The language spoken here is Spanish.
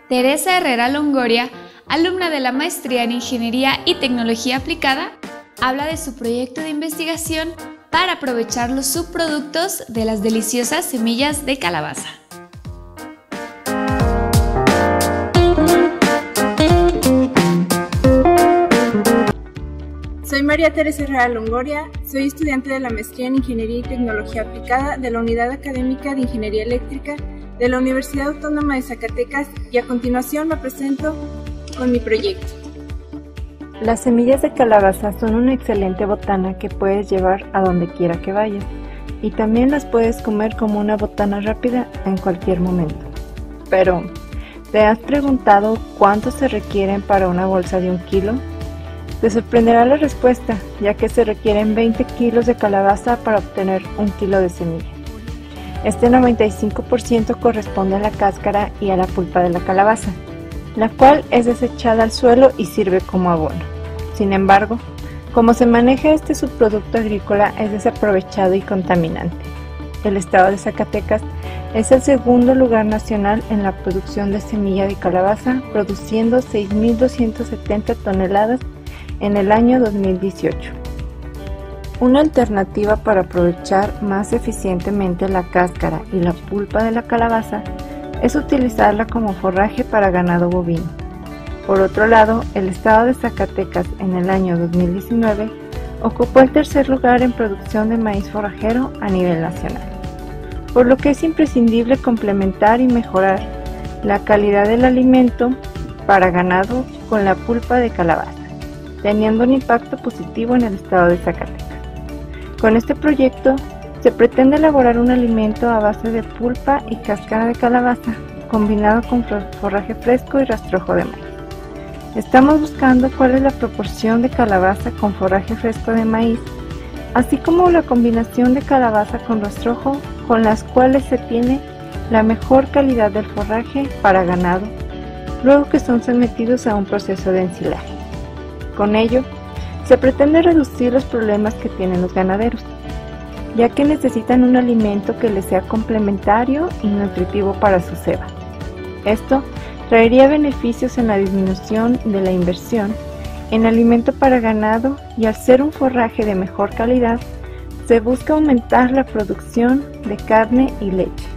Teresa Herrera Longoria, alumna de la Maestría en Ingeniería y Tecnología Aplicada, habla de su proyecto de investigación para aprovechar los subproductos de las deliciosas semillas de calabaza. Soy María Teresa Herrera Longoria, soy estudiante de la Maestría en Ingeniería y Tecnología Aplicada de la Unidad Académica de Ingeniería Eléctrica de la Universidad Autónoma de Zacatecas y a continuación me presento con mi proyecto. Las semillas de calabaza son una excelente botana que puedes llevar a donde quiera que vayas y también las puedes comer como una botana rápida en cualquier momento. Pero, ¿te has preguntado cuánto se requieren para una bolsa de 1 kilo? Te sorprenderá la respuesta, ya que se requieren 20 kilos de calabaza para obtener 1 kilo de semilla. Este 95% corresponde a la cáscara y a la pulpa de la calabaza, la cual es desechada al suelo y sirve como abono. Sin embargo, como se maneja este subproducto agrícola es desaprovechado y contaminante. El estado de Zacatecas es el segundo lugar nacional en la producción de semilla de calabaza, produciendo 6.270 toneladas en el año 2018. Una alternativa para aprovechar más eficientemente la cáscara y la pulpa de la calabaza es utilizarla como forraje para ganado bovino. Por otro lado, el estado de Zacatecas en el año 2019 ocupó el tercer lugar en producción de maíz forrajero a nivel nacional, por lo que es imprescindible complementar y mejorar la calidad del alimento para ganado con la pulpa de calabaza, teniendo un impacto positivo en el estado de Zacatecas. Con este proyecto se pretende elaborar un alimento a base de pulpa y cáscara de calabaza, combinado con forraje fresco y rastrojo de maíz. Estamos buscando cuál es la proporción de calabaza con forraje fresco de maíz, así como la combinación de calabaza con rastrojo con las cuales se tiene la mejor calidad del forraje para ganado, luego que son sometidos a un proceso de ensilaje. Con ello, se pretende reducir los problemas que tienen los ganaderos, ya que necesitan un alimento que les sea complementario y nutritivo para su ceba. Esto traería beneficios en la disminución de la inversión en alimento para ganado y al ser un forraje de mejor calidad, se busca aumentar la producción de carne y leche.